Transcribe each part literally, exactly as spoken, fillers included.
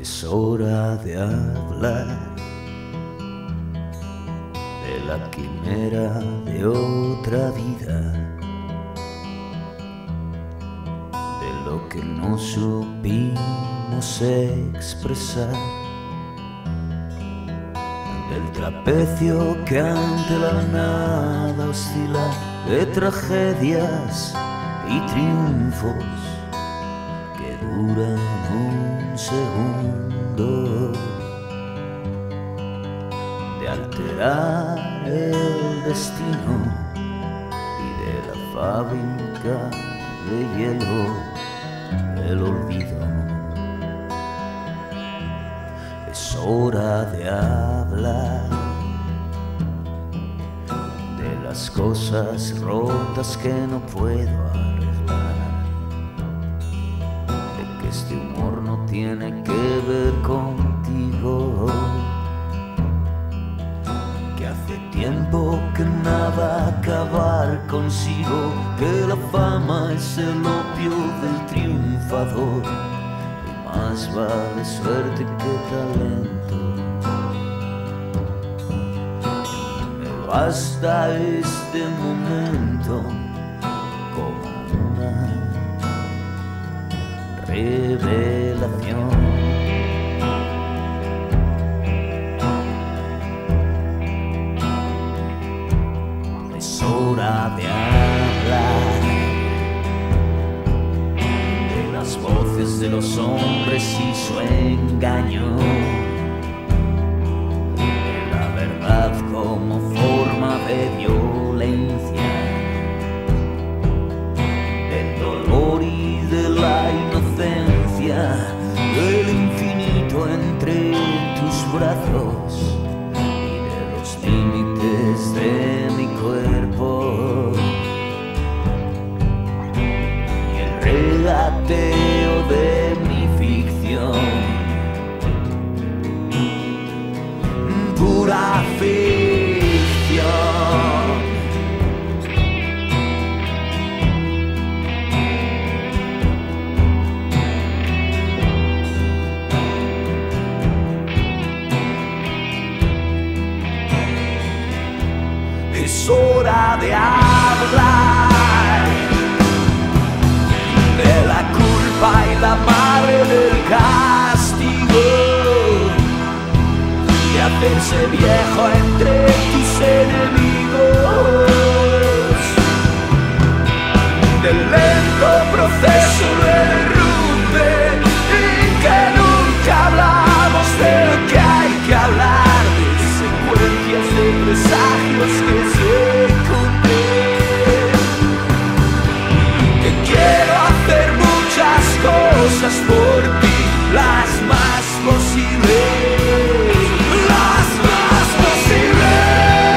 Es hora de hablar de la quimera de otra vida, de lo que no supimos expresar, del trapecio que ante la nada oscila, de tragedias y triunfos que duran un segundo, de alterar el destino y de la fábrica de hielo del olvido. Es hora de hablar de las cosas rotas que no puedo arreglar, de que este humor no tiene que ver contigo, que hace tiempo que nada acabar consigo, que la fama es el opio del triunfador, y más vale suerte que talento. Me basta este momento como una revelación. Es hora de hablar de las voces de los hombres y su engaño, de la verdad como forma de violencia, del dolor y de la inocencia, del infinito entre tus brazos y de los límites de mi cuerpo, y el regateo de mi ficción, pura ficción. Es hora de hablar de la culpa y la madre del castigo, de hacerse viejo entre tus enemigos, del lento proceso de derrumbe en que nunca hablamos de lo que hay que hablar, de secuencias de presagios que se cumplen, que quiero hacer muchas cosas por ti, las más posibles, las más posibles,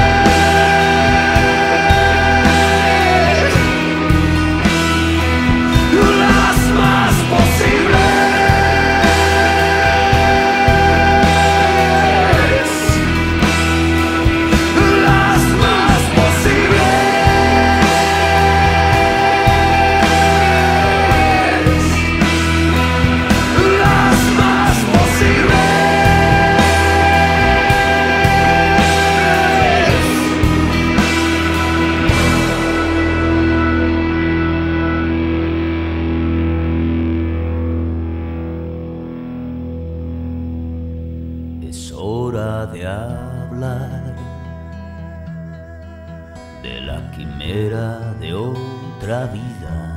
las más posibles. Es hora de hablar de la quimera de otra vida,